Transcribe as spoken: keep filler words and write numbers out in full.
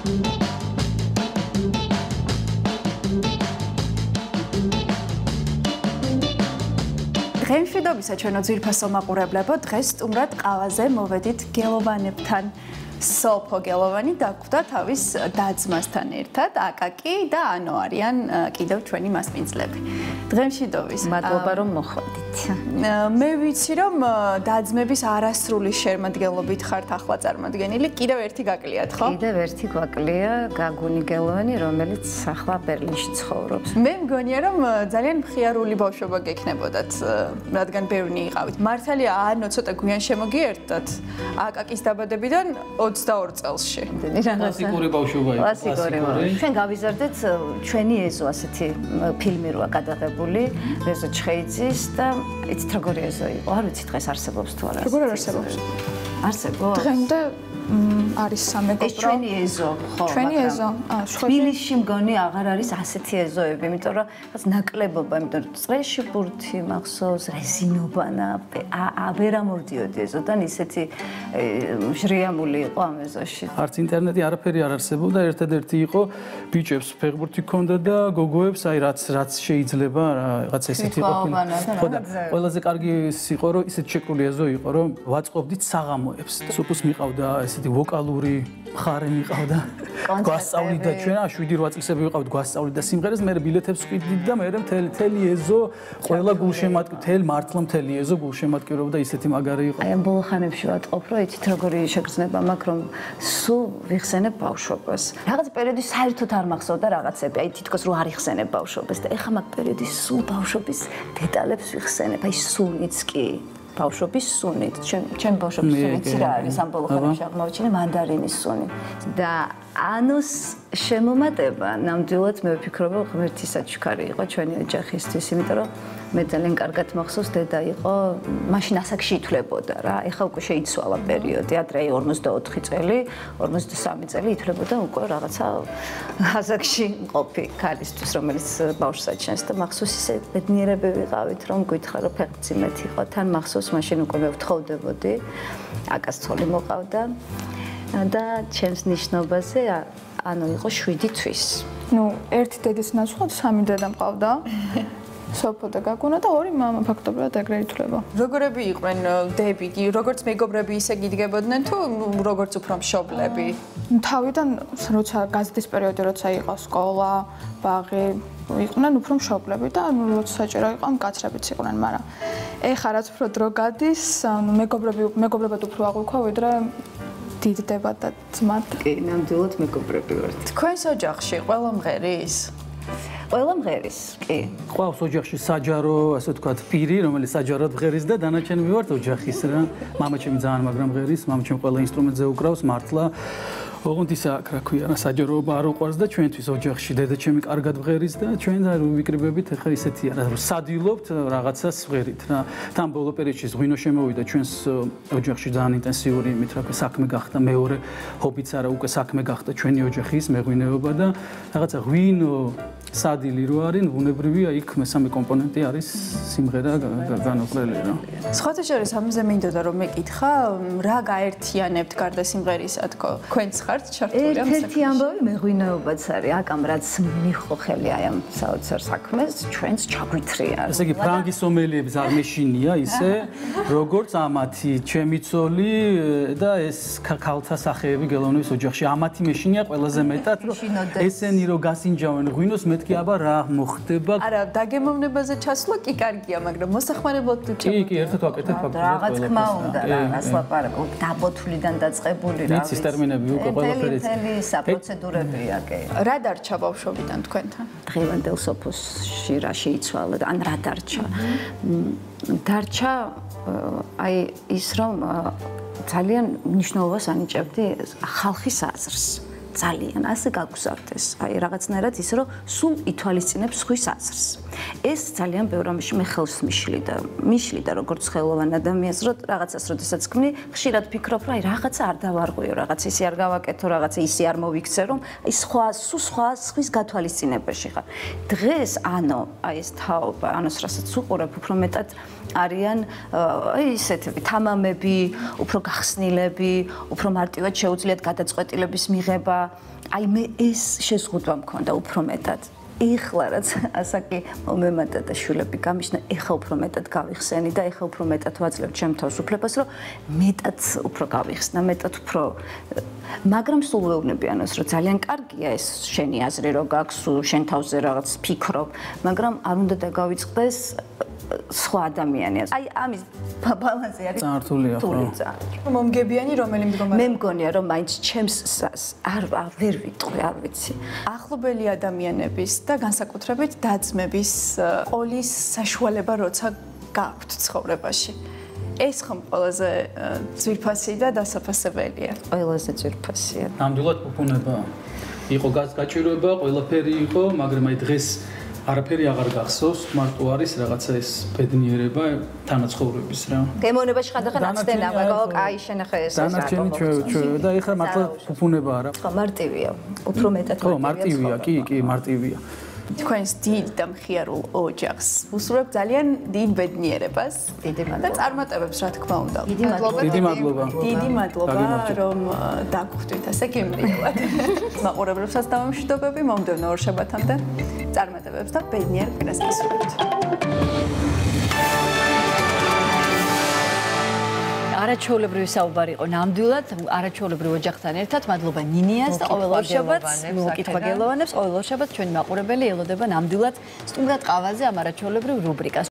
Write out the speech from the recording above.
დღემშვიდობისა ჩვენო ძვირფასო მაყურებლებო, დღეს სტუმრად ყავაზე მოვედით გელოვანებთან. სოფო გელოვანი დაგვხვდა თავის და-ძმასთან ერთად, აკაკი და ანო არიან კიდევ ჩვენი მასპინძლები. დღემშვიდობის. მადლობა რომ მოხვედით. მე ვიცი რომ და-ძმების არასრული შემადგენლობით ხართ ახლა წარმოდგენილი, კიდევ ერთი გაკლიათ, ხო? კიდევ ერთი გვაკლია გაგუნი გელოვანი, რომელიც ახლა ბერლინში ცხოვრობს. მე მგონია რომ ძალიან მხიარული ბავშვობა გექნებოდათ, რადგან ბევრი იყავით. მართალია ანო ცოტა გვიან შემოგიერთდათ აკაკის დაბადებიდან ოცდაორ წელსში. კლასიკური ბავშვობა იყო. კლასიკური. ჩვენ გავიზარდეთ ჩვენი ეზო ასეთი ფილმი როა გადაღებული, ეზო ჩხეიძის და იცით როგორი ეზო იყო? არ ვიცი დღეს არსებობს თუ არა. როგორ არ არსებობს? არსებობს. დღემდე არის სამეგობრო. ეს ჩვენი ეზო, ხო. ჩვენი ეზო. აა, თბილისში მგონი აღარ არის ასეთი ეზოები, იმიტომ რომ ნაკლებობა, იმიტომ რომ წრეში ბურთი მახსოვს, რეზინობანა, ვერ ამოვდიოდი ეზოდან ისეთი ჟრიამული იყო ამ ეზოში. არც ინტერნეტი არაფერი არ არსებობდა, ერთადერთი იყო ბიჭებს ფეხბურთი ჰქონდა და გოგოებს, აი რაც რაც შეიძლება, რაღაც ესეთი ყოფილა. ხო და ყველაზე კარგი ის იყო, რომ ისეთ შეკრული ეზო იყო, რომ ვაწყობდით საღამოებს. სუფოს მიყავდა ესეთი ვოკალური მხარე მიყავდა. გვასწავლიდა ჩვენ შვიდი რვა წლისები ვიყავთ გვასწავლიდა სიმღერას, მე ბილეთებს ვყიდდით და მე მთელი მთელი ეზო ყველა გულშემატკივ მთელი მართლა მთელი ეზო გულშემატკივრობდა ისეთი მაგარი იყო. აი ამ ბოლო ხანებში ვატყობ, რომ იცით როგორი შეგრძნება მაქვს, რომ სულ ვიხსენებ ბავშვობას. რაღაც პერიოდი საერთოდ არ მახსოვდა რაღაცები, აი თითქოს რო არ იხსენებ ბავშვობას და ეხლა მაგ პერიოდი სულ ბავშვობის დეტალებს ვიხსენებ, აი სუნიც კი. ბავშვობის სუნით, ჩვენ ჩვენ ბავშვობის სუნით რა არის ამ ბოლო ხანებში აღმოვაჩინე მანდარინის სუნი. და ანოს შემომატება ნამდვილად მე ვფიქრობ, რომ ღმერთის საჩუქარი იყო ჩვენი ოჯახისთვის, იმიტომ რომ მე ძალიან კარგად მახსოვს, დედა იყო, მაშინ ასაკში ითვლებოდა რა. ეხლა უკვე შეიცვალა პერიოდი, ადრე ორმოცდაოთხი წელი, ორმოცდასამი წელი ითვლებოდა უკვე რაღაცა ასაკში მყოფი ქალისთვის, რომელიც ბავშვს აჩენს და მახსოვს ისე ბედნიერები ვიყავით, რომ გითხრა რომ ფეხმძიმეთ იყო. თან მახსოვს მაშინ უკვე მე ვთხოვდებოდი, აკას ცოლი მოყავდა და ჩემს ნიშნობაზე ანუ იყო შვიდი თვის. ნუ ერთი დედის ნაცვლად სამი დედა მყავდა. სოფო და გაგუნა და ორი მამა ფაქტობრივად ეგრე ითვლება. როგორები იყვნენ დები, როგორც მეგობრები ისე გიდგებოდნენ თუ როგორც უფრო მშობლები? თავიდან როცა გაზეთის პერიოდი როცა იყო სკოლა, ბაღი, იყვნენ უფრო მშობლები და ანუ როცა საჭირო იყო მკაცრებიც იყვნენ, მაგრამ ეხლა რაც უფრო დრო გადის, ანუ მეგობრები მეგობრებად უფრო აღვიქვა, ვიდრე დიდდება და ძმად. კი, ნამდვილად მეგობრები ვართ. თქვენს ოჯახში ყველა მღერის? ყველა მღერის, კი. ყავს ოჯახში საჯარო, ასე ვთქვათ, პირი, რომელიც საჯაროდ მღერის და დანარჩენი ვართ ოჯახის რა. მამაჩემი ძალიან მაგრამ მღერის, მამაჩემი ყველა ინსტრუმენტზე უკრავს, მართლა. ოღონდ ისა რა ქვია, საჯაროობა არ უყვარს და ჩვენთვის ოჯახში დედაჩემი კარგად მღერის და ჩვენ ვიკრიბებით ახლა ისეთია რა, სადილობთ რაღაცას მღერით რა. თან ბოლო პერიოდში ღვინო შემოვიდა ჩვენს ოჯახში ძალიან ინტენსიური იმით რა, საქმე გახდა მეორე ჰობიც არა, უკვე საქმე გახდა ჩვენი ოჯახის მეღვინეობა და რაღაცა ღვინო სადილი რო არის, ბუნებრივია იქ მესამე კომპონენტი არის სიმღერა განუყრელი რა. სხვათა შორის ამაზე მინდოდა რომ მეკითხა, რა გაერთიანებთ გარდა სიმღერისა თქო? თქვენც ხართ ჩართული ამ საქმეში? ერთი ამბავი მეღვინეობაც არის, აკამ რაც მიხო ხელი აი ამ საოცარ საქმეს, ჩვენც ჩაგვითრია. ესე იგი ფრანგის სომელიებს არ მეშინია ისე, როგორც ამათი, ჩემი ცოლი და ეს ქალთა სახეები გელოვანების ოჯახში ამათი მეშინია ყველაზე მეტად, რომ ესენი რო გასინჯავენ ღვინოს მეთქი აბა რა მოხდება? არა, დაგემოვნებაზე ჩასვლა კი კარგია, მაგრამ მოსახმარებლად თუ კი, კი, ერთად ვაკეთებ ფაქტობრივად. რაღაც თქმა უნდა, რას ლაპარაკობ, დაბოთულიდან დაწყებული რა. იცის ტერმინები უკვე ყველაფერი. მთელი საპროცედურებია კი. რა დარჩა ბავშვობიდან თქვენთან? დღევანდელ სოფოსში რა შეიცვალა და ან რა დარჩა? დარჩა აი ის რომ ძალიან მნიშვნელობას ანიჭებდი ხალხის აზრს. ძალიან ასე გაგუსავდეს. აი რაღაცნაირად ის რომ სულ ითვალისწინებს სხვის აზრს. ეს ძალიან ბევრ ამაში მე ხელს მიშლიდა. მიშლიდა როგორც ხელოვან ადამიანს, რომ რაღაცას როდესაც გქნი, ხშირად ფიქრობ, რომ აი რაღაცა არ დავარღვიო, რაღაც ისე არ გავაკეთო, რაღაცა ისე არ მოვიქცე, რომ აი სხვა სულ სხვა სხვის გათვალისწინებაში ხარ. დღეს ანუ აი ეს თაობა, ანოს რასაც უყურებ, უფრო მეტად არიან აი ისეთები თამამები, უფრო გახსნილები, უფრო მარტივად შეუძლიათ გადაწყვეტილების მიღება. აი მე ეს შეზღუდვა მქონდა უფრო მეტად. ეხლა რაც ასაკი მომემატა და შვილები გამიშნა, ეხლა უფრო მეტად გავიხსენი და ეხლა უფრო მეტად ვაძლევ ჩემ თავს უფლებას, რომ მეტად უფრო გავიხსნა, მეტად უფრო მაგრამ სულ ვეუბნებიანოს, რომ ძალიან კარგია ეს შენი აზრი, რომ გაქვს შენ თავზე რაღაც ფიქრობ, მაგრამ არ უნდა დაგავიწყდეს სხვა ადამიანი. აი ამის ბალანსი არის წართულია ხო? მომგებიანი რომელი მდგომარეობა? მე მგონია რომ მაინც ჩემს არ ვერ ვიტყვი, არ ვიცი. ახლობელი ადამიანების და განსაკუთრებით და-ძმების ყოლის საშუალება როცა გაქვთ ცხოვრებაში. ეს ხომ ყველაზე ძვირფასი და დასაფასებელია. ყველაზე ძვირფასია. ნამდვილად უფუნება. იყო გაჭიროება, ყველაფერი იყო, მაგრამ აი დღეს არაფერი აღარ გახსოვს, მარტო არის რაღაცა ეს ბედნიერება თანაცხოვრების რა. გემოვნებაში ხანდახან აცდენა, მაგრამ აი შენ ახლა ეს არის. დანარჩენი ჩვენ და ეხლა მართლა უფუნება არა. ხო, მარტივია. უფრო მეტად ხო, მარტივია, კი, კი, მარტივია. თქვენს დიდ და მხიარულ ოჯახს უსურვებ ძალიან დიდ ბედნიერებას და წარმატებებს, რა თქმა უნდა. დიდი მადლობა. დიდი მადლობა. დიდი მადლობა, რომ დაგხვდით ასე გემრიელად. მაყურებლებსაც დავამშვიდობები მომდევნო ორ შაბათამდე. წარმატებებს და ბედნიერ კვირას გისურვებთ. არაჩვეულებრივი საუბარი იყო ნამდვილად არაჩვეულებრივ ოჯახთან ერთად. მადლობა ნინიას და ყოველ ორ შაბათს მოკითხვა გელოვანებს. ყოველ ორ შაბათს ჩვენი მაყურებელი ელოდება ნამდვილად სტუმრად ყავაზე ამ არაჩვეულებრივ რუბრიკას.